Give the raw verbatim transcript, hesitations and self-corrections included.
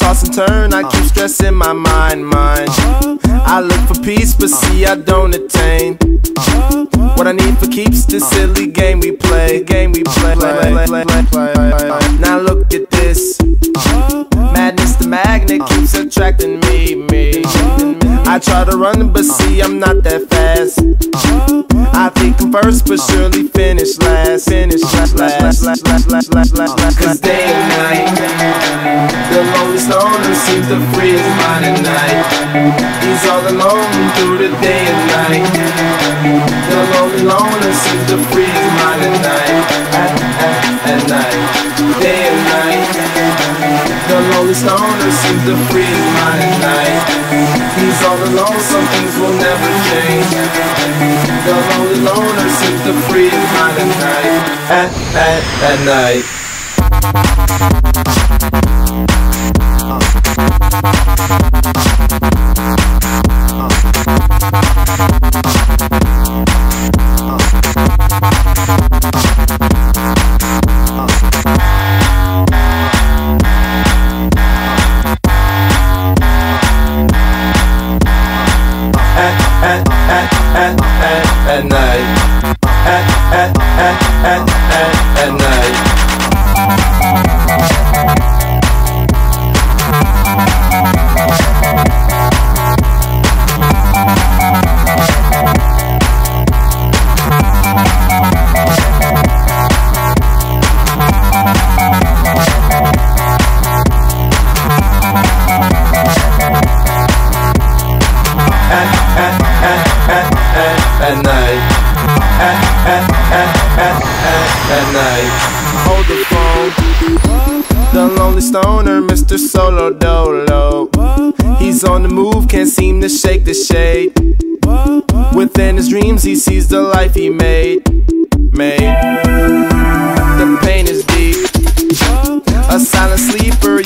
toss and turn, I keep stressing my mind, mind. I look for peace, but see I don't attain what I need for keeps this silly game we play. Game we play. Now look at this. Madness, the magnet keeps attracting me, me. I try to run, but see I'm not that fast. I think I'm first, but surely finish last. Finish last, last, last, last, last, last, last. Cause day and night, the lonely stoner seems to free his mind at night. He's all alone through the day and night. The lonely loner seems to free his mind at night. At, at, at night, day and night. The lonely stoner seems to free his mind at night. He's all alone, some things will never change. The lonely loner seems to free his mind at night. At, at, at night. At, at, at, at, at night. At, at, at, at, at, at night. At night, at, at, at, at, at, at night. Hold the phone. The lonely stoner, Mister Solo Dolo. He's on the move, can't seem to shake the shade. Within his dreams, he sees the life he made. Made. The pain is deep. A silent sleeper,